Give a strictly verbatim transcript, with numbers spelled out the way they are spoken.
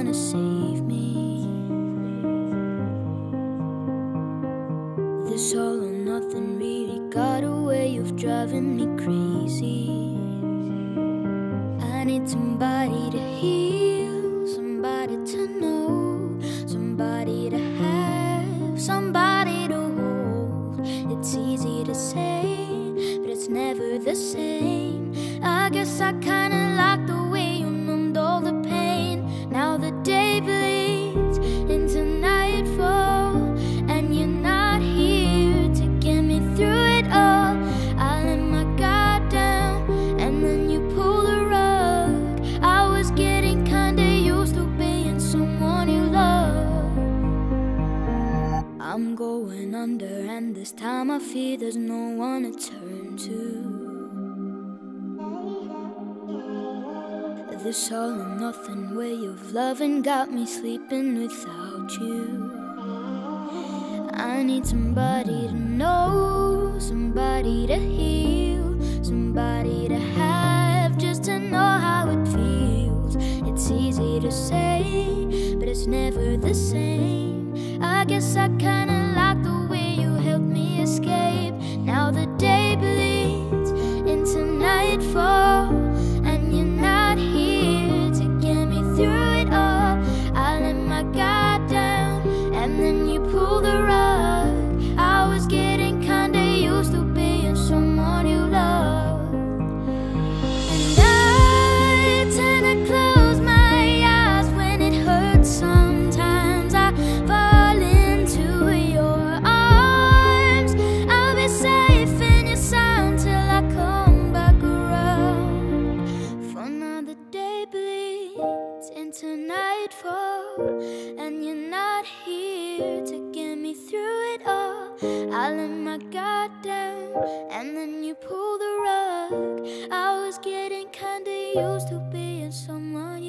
to save me. This all or nothing really got a way of driving me crazy. I need somebody to heal, somebody to know, somebody to have, somebody to hold. It's easy to say, but it's never the same. I guess I kinda like the way you numbed all the pain. Now the day bleeds into nightfall, and you're not here to get me through it all. I let my guard down, and then you pull the rug. I was getting kinda used to being someone you love. I'm going under, and this time I fear there's no one to turn to. This all or nothing way of loving got me sleeping without you. I need somebody to know, somebody to heal, somebody to have, just to know how it feels. It's easy to say, but it's never the same. I guess I kinda like the way you helped me escape. Now the day bleeds into nightfall, and you're not here to get me through it all. I let my guard down, and then you pull the rug. I was getting kinda used to being someone you love. And I tend to close my eyes when it hurts sometimes. I fall into your arms. I'll be safe in your sound till I come back around. For now the day bleeds into nightfall, and you're not here to get me through it all. I let my guard down, and then you pull the rug. I was getting kinda used to being someone